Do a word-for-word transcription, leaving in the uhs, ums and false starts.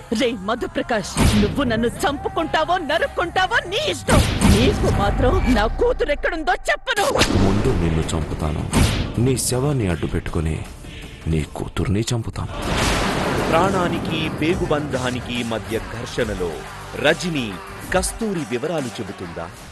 రే మధుప్రకాష్, నువ్వు నన్ను చంపుకుంటావో నరుక్కుంటావో నీ ఇష్టం. నీకు మాత్రం నా కూతురు ఎక్కడుందో చెప్పను. ముందు నిన్ను చంపుతాను, నీ శవాన్ని అడ్డు పెట్టుకుని నీ కూతుర్ని చంపుతాను. ప్రాణానికి పేగుబంధానికి మధ్య ఘర్షణలో రజని కస్తూరి వివరాలు చెబుతుందా?